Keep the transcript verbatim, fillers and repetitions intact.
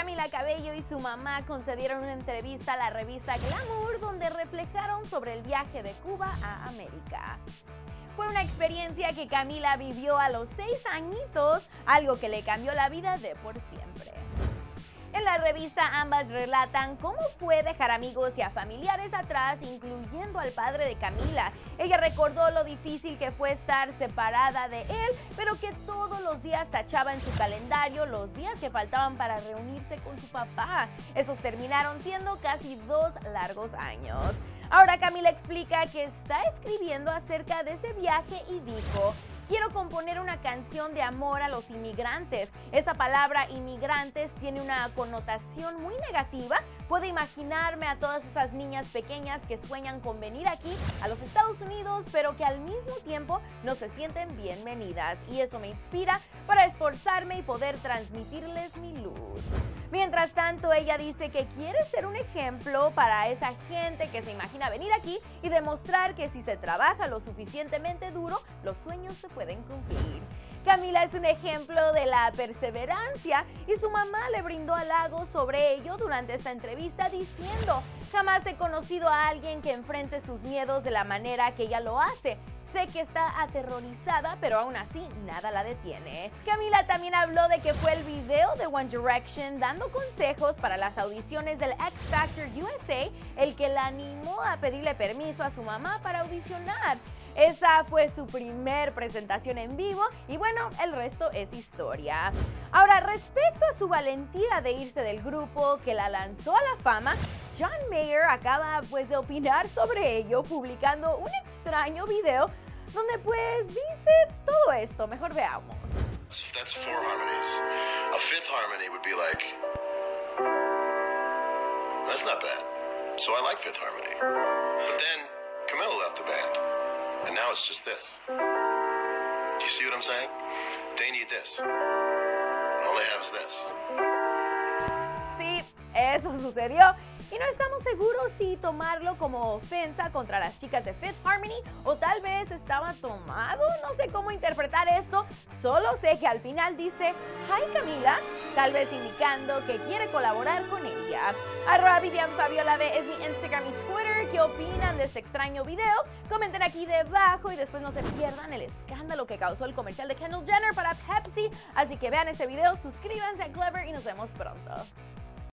Camila Cabello y su mamá concedieron una entrevista a la revista Glamour donde reflejaron sobre el viaje de Cuba a América. Fue una experiencia que Camila vivió a los seis añitos, algo que le cambió la vida de por siempre. En la revista ambas relatan cómo fue dejar amigos y a familiares atrás, incluyendo al padre de Camila. Ella recordó lo difícil que fue estar separada de él, pero que todos los días tachaba en su calendario los días que faltaban para reunirse con su papá. Esos terminaron siendo casi dos largos años. Ahora Camila explica que está escribiendo acerca de ese viaje y dijo: quiero componer una canción de amor a los inmigrantes. Esa palabra inmigrantes tiene una connotación muy negativa. Puedo imaginarme a todas esas niñas pequeñas que sueñan con venir aquí a los Estados Unidos, pero que al mismo tiempo no se sienten bienvenidas. Y eso me inspira para esforzarme y poder transmitirles mi luz. Mientras tanto, ella dice que quiere ser un ejemplo para esa gente que se imagina venir aquí y demostrar que si se trabaja lo suficientemente duro, los sueños se pueden cumplir. Camila es un ejemplo de la perseverancia y su mamá le brindó halagos sobre ello durante esta entrevista diciendo: jamás he conocido a alguien que enfrente sus miedos de la manera que ella lo hace. Sé que está aterrorizada, pero aún así nada la detiene. Camila también habló de que fue el video de One Direction dando consejos para las audiciones del X Factor U S A el que la animó a pedirle permiso a su mamá para audicionar. Esa fue su primer presentación en vivo y bueno, el resto es historia. Ahora, respecto a su valentía de irse del grupo que la lanzó a la fama, John Mayer acaba pues de opinar sobre ello publicando un extraño video donde pues dice todo esto. Mejor veamos. That's four harmonies. A fifth harmony would be like, that's not bad. So I like fifth harmony. But then Camilla left the band. And now it's just this. Do you see what I'm saying? They need this. All they have is this. Sí, eso sucedió. Y no estamos seguros si tomarlo como ofensa contra las chicas de Fifth Harmony o tal vez estaba tomado. No sé cómo interpretar esto. Solo sé que al final dice "Hi Camila", tal vez indicando que quiere colaborar con ella. Arroba Vivian Fabiola B es mi Instagram y Twitter. ¿Qué opinan de este extraño video? Comenten aquí debajo y después no se pierdan el escándalo que causó el comercial de Kendall Jenner para Pepsi. Así que vean ese video, suscríbanse a Clever y nos vemos pronto.